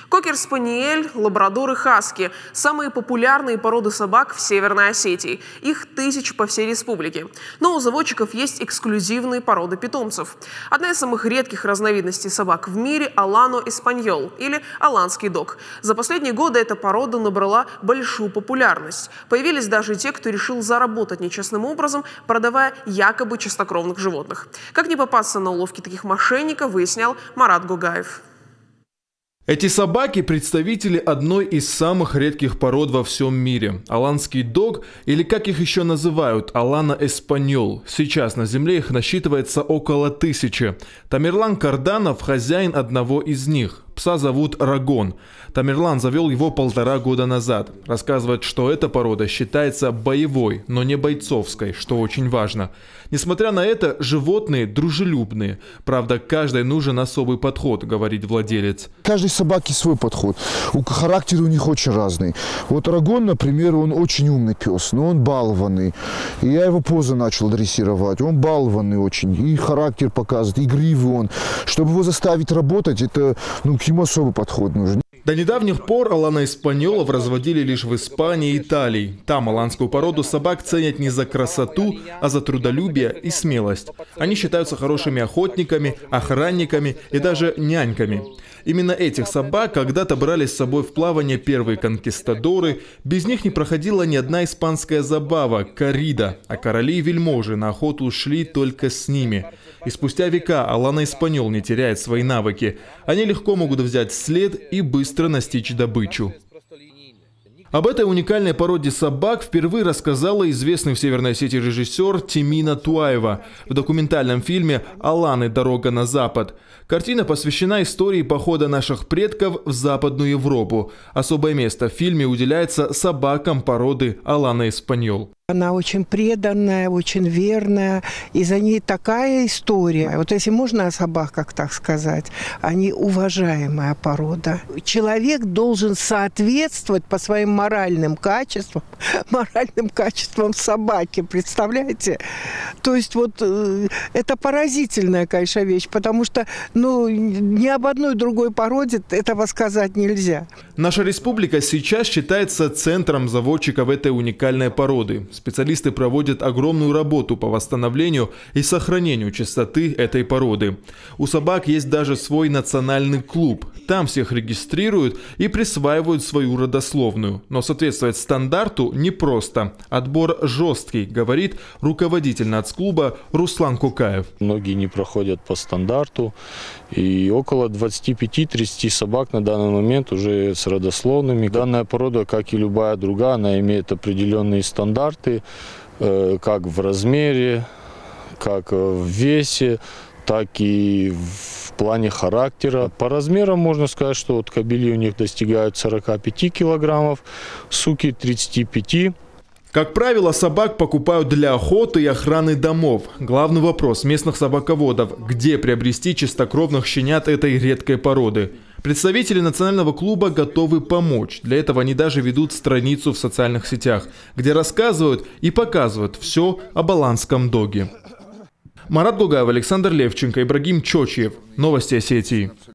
Кокер-спаниель, лабрадор и хаски – самые популярные породы собак в Северной Осетии. Их тысячи по всей республике. Но у заводчиков есть эксклюзивные породы питомцев. Одна из самых редких разновидностей собак в мире – Алано Эспаньол или аланский дог. За последние годы эта порода набрала большую популярность. Появились даже те, кто решил заработать нечестным образом, продавая якобы чистокровных животных. Как не попасться на уловки таких мошенников, выяснял Марат Гугаев. Эти собаки – представители одной из самых редких пород во всем мире. Аланский дог, или как их еще называют, Алано Эспаньол. Сейчас на земле их насчитывается около 1000. Тамерлан Карданов – хозяин одного из них. Пса зовут Рагон. Тамерлан завел его 1,5 года назад. Рассказывает, что эта порода считается боевой, но не бойцовской, что очень важно. Несмотря на это, животные дружелюбные. Правда, каждой нужен особый подход, говорит владелец. Каждой собаке свой подход. Характер у них очень разный. Вот Рагон, например, он очень умный пес, но он балованный. И я его поздно начал дрессировать. Он балованный очень. И характер показывает, игривый он. Чтобы его заставить работать, это к ему особый подход нужен. До недавних пор Алано Эспаньолов разводили лишь в Испании и Италии. Там аланскую породу собак ценят не за красоту, а за трудолюбие и смелость. Они считаются хорошими охотниками, охранниками и даже няньками. Именно этих собак когда-то брали с собой в плавание первые конкистадоры. Без них не проходила ни одна испанская забава – коррида, а короли и вельможи на охоту шли только с ними. И спустя века Алано Эспаньол не теряет свои навыки. Они легко могут взять след и быстро настичь добычу. Об этой уникальной породе собак впервые рассказала известный в Северной Осетии режиссер Тимина Туаева в документальном фильме «Аланы. Дорога на запад». Картина посвящена истории похода наших предков в Западную Европу. Особое место в фильме уделяется собакам породы Алано Эспаньол. Она очень преданная, очень верная, и за ней такая история. Вот если можно о собаках так сказать, они уважаемая порода. Человек должен соответствовать по своим моральным качествам собаки, представляете? То есть вот это поразительная, конечно, вещь, потому что ни об одной другой породе этого сказать нельзя. Наша республика сейчас считается центром заводчиков этой уникальной породы. Специалисты проводят огромную работу по восстановлению и сохранению чистоты этой породы. У собак есть даже свой национальный клуб. Там всех регистрируют и присваивают свою родословную. Но соответствовать стандарту непросто. Отбор жесткий, говорит руководитель нацклуба Руслан Кукаев. Многие не проходят по стандарту. И около 25-30 собак на данный момент уже с родословными. Данная порода, как и любая другая, она имеет определенные стандарты, как в размере, как в весе, так и в плане характера. По размерам можно сказать, что вот кобели у них достигают 45 килограммов, суки 35. Как правило, собак покупают для охоты и охраны домов. Главный вопрос местных собаководов – где приобрести чистокровных щенят этой редкой породы? Представители национального клуба готовы помочь. Для этого они даже ведут страницу в социальных сетях, где рассказывают и показывают все об аланском доге. Марат Гугаев, Александр Левченко, Ибрагим Чочиев. Новости Осетии.